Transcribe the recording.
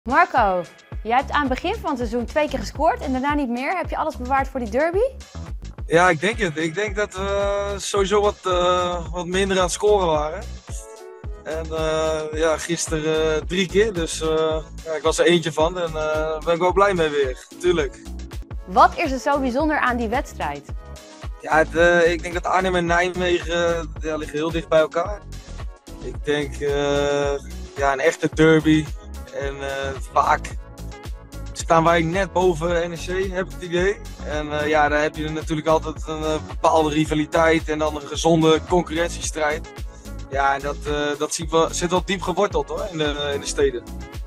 Marco, jij hebt aan het begin van het seizoen 2 keer gescoord en daarna niet meer. Heb je alles bewaard voor die derby? Ja, ik denk het. Ik denk dat we sowieso wat minder aan het scoren waren. En ja, gisteren 3 keer, dus ja, ik was er eentje van en daar ben ik wel blij mee weer, tuurlijk. Wat is er zo bijzonder aan die wedstrijd? Ja, ik denk dat Arnhem en Nijmegen ja, liggen heel dicht bij elkaar. Ik denk ja, een echte derby en vaak staan wij net boven NEC, heb ik het idee. En ja, daar heb je natuurlijk altijd een bepaalde rivaliteit en dan een gezonde concurrentiestrijd. Ja, en dat zit wel diep geworteld hoor, in de steden.